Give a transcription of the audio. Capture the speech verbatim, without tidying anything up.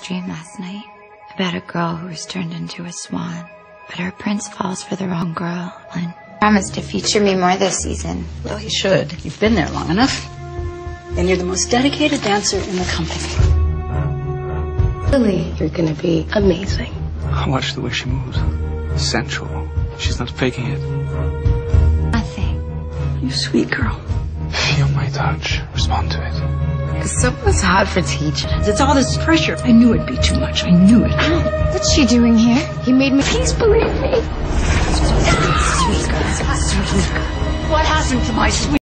dream last night about a girl who was turned into a swan. But her prince falls for the wrong girl and promised to feature me more this season. Well, he should. You've been there long enough. And you're the most dedicated dancer in the company. Lily, you're gonna be amazing. Watch the way she moves. Sensual. She's not faking it. Nothing. You sweet girl. Feel my touch. Respond to it. Someone's hard for teaching. It's all this pressure. I knew it'd be too much. I knew it. What's she doing here? He made me. Please believe me. Sweet girl. Sweet girl. What happened to my sweet